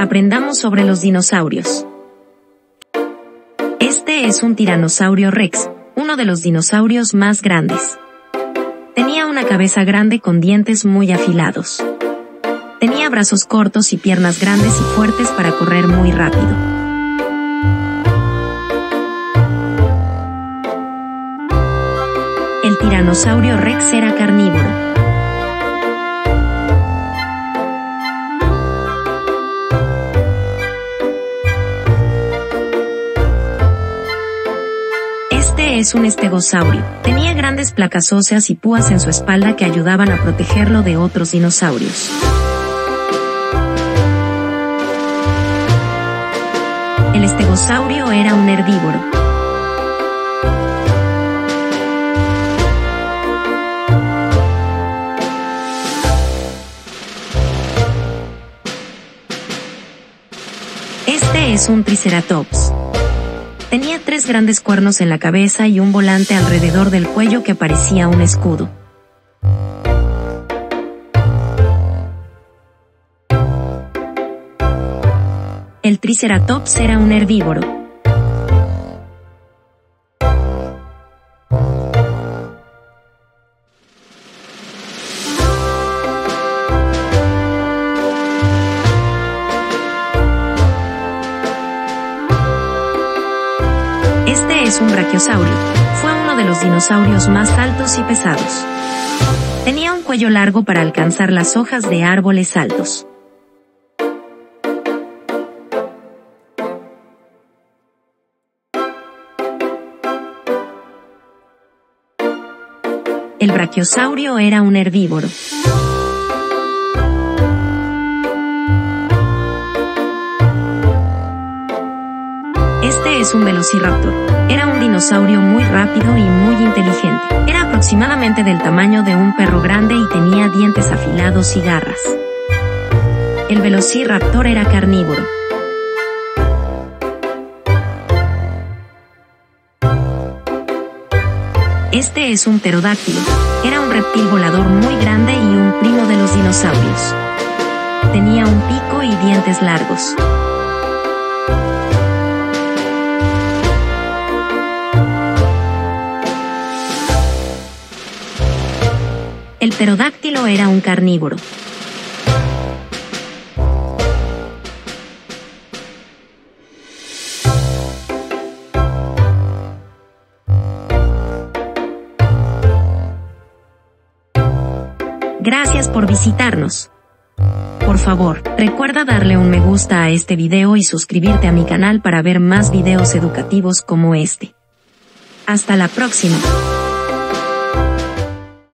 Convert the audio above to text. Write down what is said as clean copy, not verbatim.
Aprendamos sobre los dinosaurios. Este es un tiranosaurio rex, uno de los dinosaurios más grandes. Tenía una cabeza grande con dientes muy afilados. Tenía brazos cortos y piernas grandes y fuertes para correr muy rápido. El tiranosaurio rex era carnívoro. Este es un estegosaurio. Tenía grandes placas óseas y púas en su espalda que ayudaban a protegerlo de otros dinosaurios. El estegosaurio era un herbívoro. Este es un triceratops. Tenía 3 grandes cuernos en la cabeza y un volante alrededor del cuello que parecía un escudo. El triceratops era un herbívoro. Este es un brachiosaurio. Fue uno de los dinosaurios más altos y pesados. Tenía un cuello largo para alcanzar las hojas de árboles altos. El brachiosaurio era un herbívoro. Este es un velociraptor. Era un dinosaurio muy rápido y muy inteligente. Era aproximadamente del tamaño de un perro grande y tenía dientes afilados y garras. El velociraptor era carnívoro. Este es un pterodáctilo. Era un reptil volador muy grande y un primo de los dinosaurios. Tenía un pico y dientes largos. El pterodáctilo era un carnívoro. Gracias por visitarnos. Por favor, recuerda darle un me gusta a este video y suscribirte a mi canal para ver más videos educativos como este. Hasta la próxima.